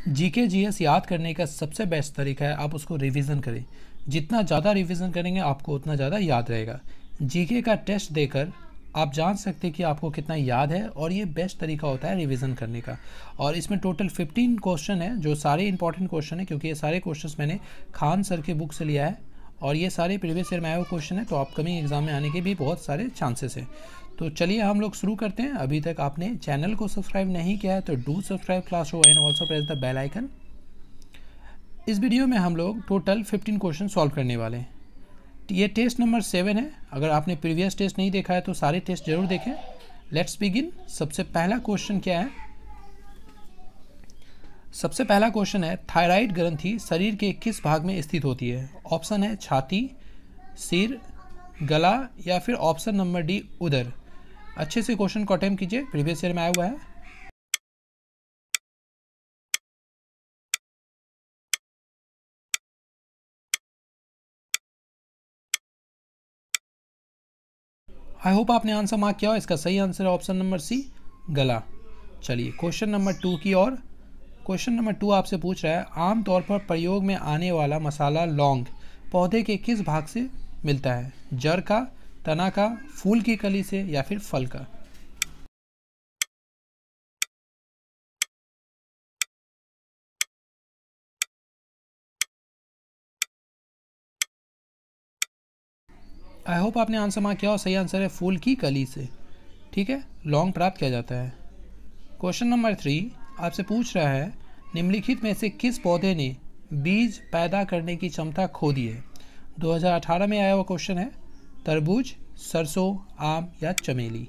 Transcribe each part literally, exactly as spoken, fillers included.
GK GS याद करने का सबसे बेस्ट तरीका है आप उसको रिवीजन करें। जितना ज़्यादा रिवीजन करेंगे आपको उतना ज़्यादा याद रहेगा। जीके का टेस्ट देकर आप जान सकते हैं कि आपको कितना याद है, और ये बेस्ट तरीका होता है रिवीजन करने का। और इसमें टोटल फिफ्टीन क्वेश्चन है जो सारे इंपॉर्टेंट क्वेश्चन है, क्योंकि ये सारे क्वेश्चन मैंने खान सर के बुक से लिया है और ये सारे प्रीवियस ईयर में आए हुए क्वेश्चन है, तो अपकमिंग एग्जाम में आने के भी बहुत सारे चांसेस हैं। तो चलिए हम लोग शुरू करते हैं। अभी तक आपने चैनल को सब्सक्राइब नहीं किया है तो do subscribe classroom and also press the bell icon. इस वीडियो में हम लोग टोटल फिफ्टीन क्वेश्चन सॉल्व करने वाले हैं। ये टेस्ट नंबर सेवन है। अगर आपने प्रीवियस टेस्ट नहीं देखा है तो सारे टेस्ट जरूर देखें। Let's begin. सबसे पहला क्वेश्चन क्या है? सबसे पहला क्वेश्चन है, थायराइड ग्रंथि शरीर के किस भाग में स्थित होती है? ऑप्शन है छाती, सिर, गला या फिर ऑप्शन नंबर डी उदर। अच्छे से क्वेश्चन को अटेम्प्ट कीजिए, प्रीवियस ईयर में आया हुआ है। आई होप आपने आंसर मार्क किया हो। इसका सही आंसर है ऑप्शन नंबर सी, गला। चलिए क्वेश्चन नंबर टू की ओर। क्वेश्चन नंबर टू आपसे पूछ रहा है, आमतौर पर प्रयोग में आने वाला मसाला लौंग पौधे के किस भाग से मिलता है? जड़ का, तना का, फूल की कली से या फिर फल का? आई होप आपने आंसर मार्क किया हो। सही आंसर है फूल की कली से। ठीक है, लौंग प्राप्त किया जाता है। क्वेश्चन नंबर थ्री आपसे पूछ रहा है, निम्नलिखित में से किस पौधे ने बीज पैदा करने की क्षमता खो दी है? दो हज़ार अठारह में आया हुआ क्वेश्चन है। तरबूज, सरसों, आम या चमेली?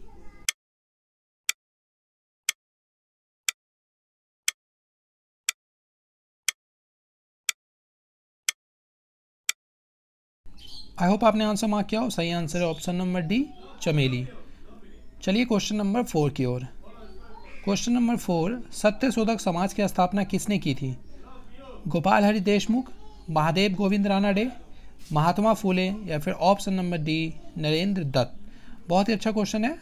आई होप आपने आंसर मार्क किया हो। सही आंसर है ऑप्शन नंबर डी, चमेली। चलिए क्वेश्चन नंबर फोर की ओर। Question number four, Satyashodhak Samaj की स्थापना किसने की थी? गोपाल हरि देशमुख, महादेव गोविंद रानाडे, महात्मा फूले या फिर option number D Narendra Dutt? बहुत ही अच्छा क्वेश्चन है।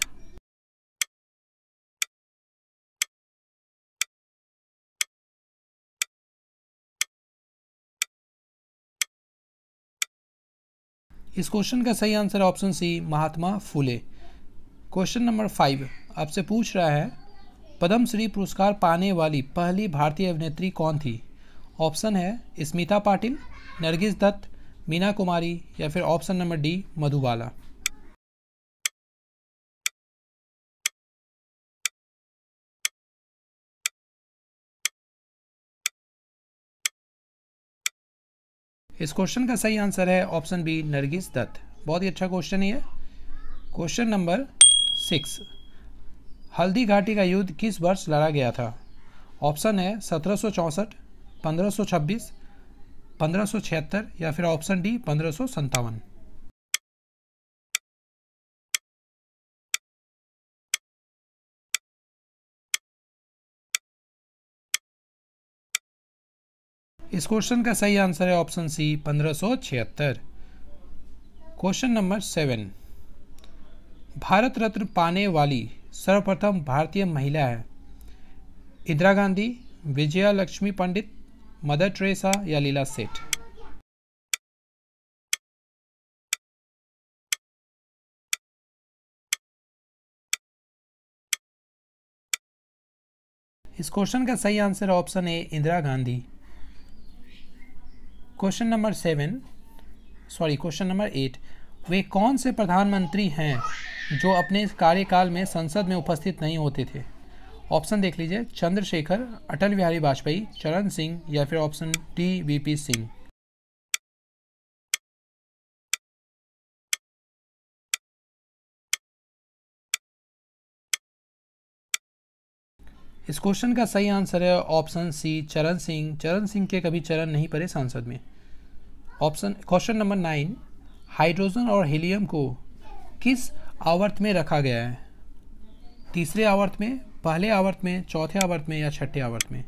इस क्वेश्चन का सही आंसर है option C, Mahatma Phule. Question number five आपसे पूछ रहा है, पद्मश्री पुरस्कार पाने वाली पहली भारतीय अभिनेत्री कौन थी? ऑप्शन है स्मिता पाटिल, नरगिस दत्त, मीना कुमारी या फिर ऑप्शन नंबर डी मधुबाला? इस क्वेश्चन का सही आंसर है ऑप्शन बी नरगिस दत्त। बहुत ही अच्छा क्वेश्चन है ये। Question number six, Haldi Ghati का युद्ध किस वर्ष लड़ा गया था? ऑप्शन है सत्रह सौ चौंसठ, पंद्रह सौ छब्बीस, पंद्रह सौ छिहत्तर या फिर ऑप्शन डी पंद्रह सौ संतावन? इस क्वेश्चन का सही आंसर है ऑप्शन सी, पंद्रह सौ छिहत्तर। Question number seven, Bharat Ratna पाने वाली सर्वप्रथम भारतीय महिला है? इंदिरा गांधी, विजया लक्ष्मी पंडित, मदर टेरेसा या लीला सेठ? इस क्वेश्चन का सही आंसर है option A, Indira Gandhi. Question number seven sorry question number eight, वे कौन से प्रधानमंत्री हैं जो अपने कार्यकाल में संसद में उपस्थित नहीं होते थे? ऑप्शन देख लीजिए, चंद्रशेखर, अटल बिहारी वाजपेयी, चरण सिंह या फिर ऑप्शन डी वीपी सिंह? इस क्वेश्चन का सही आंसर है ऑप्शन सी, चरण सिंह। चरण सिंह के कभी चरण नहीं पड़े संसद में। Option question number nine, hydrogen और हीलियम को किस आवर्त में रखा गया है? तीसरे आवर्त में, पहले आवर्त में, चौथे आवर्त में या छठे आवर्त में?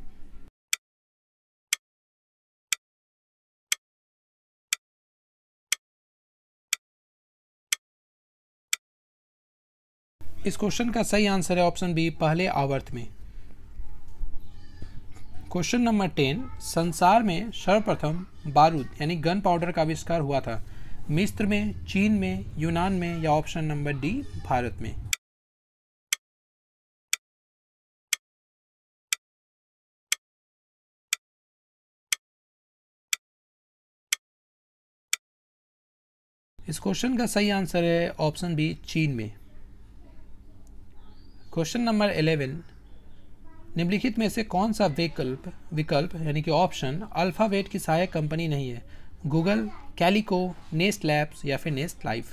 इस क्वेश्चन का सही आंसर है ऑप्शन बी, पहले आवर्त में। क्वेश्चन नंबर टेन, संसार में सर्वप्रथम बारूद यानी गन पाउडर का आविष्कार हुआ था? मिस्र में, चीन में, यूनान में या ऑप्शन नंबर डी भारत में? इस क्वेश्चन का सही आंसर है ऑप्शन बी चीन में। क्वेश्चन नंबर इलेवन, निम्नलिखित में से कौन सा विकल्प विकल्प यानी कि ऑप्शन अल्फाबेट की सहायक कंपनी नहीं है? गूगल, कैलिको, नेस्ट लैब्स या फिर नेस्ट लाइफ?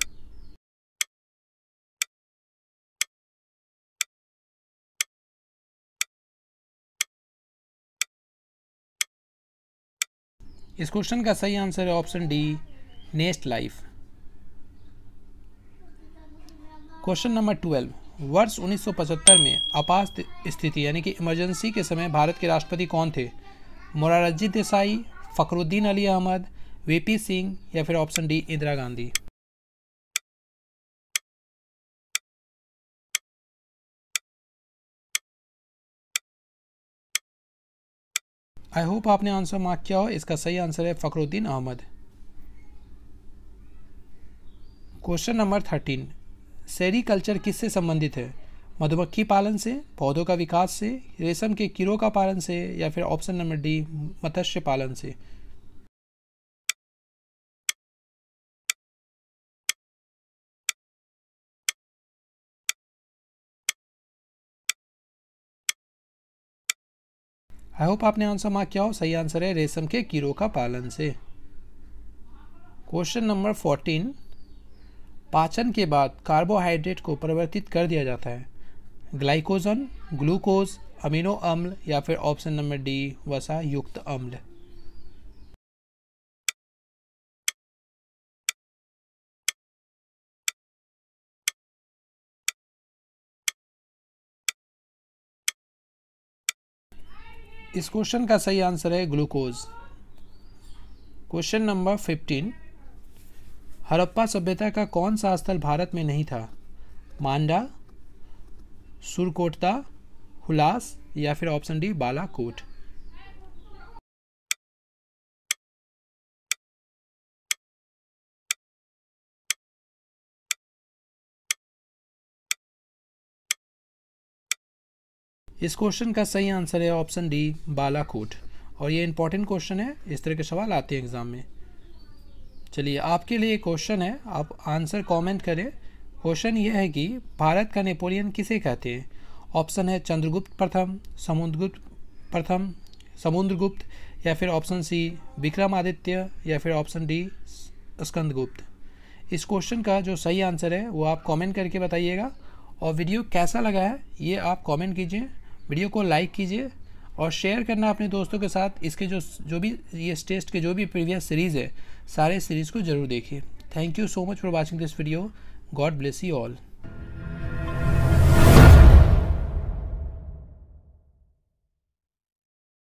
इस क्वेश्चन का सही आंसर है option D nest life. Question number twelve, वर्ष उन्नीस सौ पचहत्तर में आपात स्थिति यानी कि इमरजेंसी के समय भारत के राष्ट्रपति कौन थे? मोरारजी देसाई, फखरुद्दीन अली अहमद, वीपी सिंह या फिर option D Indira Gandhi? I hope आपने आंसर मार्क किया हो। इसका सही आंसर है Fakhruddin Ahmed. Question number thirteen, sericulture किससे संबंधित है? मधुमक्खी पालन से, पौधों का विकास से, रेशम के कीड़ों का पालन से या फिर ऑप्शन नंबर डी मत्स्य पालन से? आई होप आपने आंसर मार्क किया हो। सही आंसर है रेशम के कीड़ों का पालन से। क्वेश्चन नंबर फोर्टीन, पाचन के बाद कार्बोहाइड्रेट को परिवर्तित कर दिया जाता है? ग्लाइकोजन, ग्लूकोज, अमीनो अम्ल या फिर ऑप्शन नंबर डी वसा युक्त अम्ल? इस क्वेश्चन का सही आंसर है glucose. Question number fifteen, Harappa सभ्यता का कौन सा स्थल भारत में नहीं था? मांडा, सुरकोटदा, हुलास या फिर ऑप्शन डी बालाकोट? इस क्वेश्चन का सही आंसर है ऑप्शन डी बालाकोट। और ये इंपॉर्टेंट क्वेश्चन है, इस तरह के सवाल आते हैं एग्जाम में। चलिए आपके लिए क्वेश्चन है, आप आंसर कमेंट करें। क्वेश्चन ये है कि भारत का नेपोलियन किसे कहते हैं? ऑप्शन है चंद्रगुप्त प्रथम, समुद्रगुप्त प्रथम, समुद्रगुप्त या फिर ऑप्शन सी विक्रमादित्य या फिर ऑप्शन डी स्कंदगुप्त? इस क्वेश्चन का जो सही आंसर है वो आप कमेंट करके बताइएगा। और वीडियो कैसा लगा है ये आप कमेंट कीजिए, वीडियो को लाइक कीजिए और शेयर करना अपने दोस्तों के साथ। इसके जो जो भी ये टेस्ट के जो भी प्रीवियस सीरीज़ है सारे सीरीज़ को ज़रूर देखिए। Thank you so much for watching this video. God bless you all.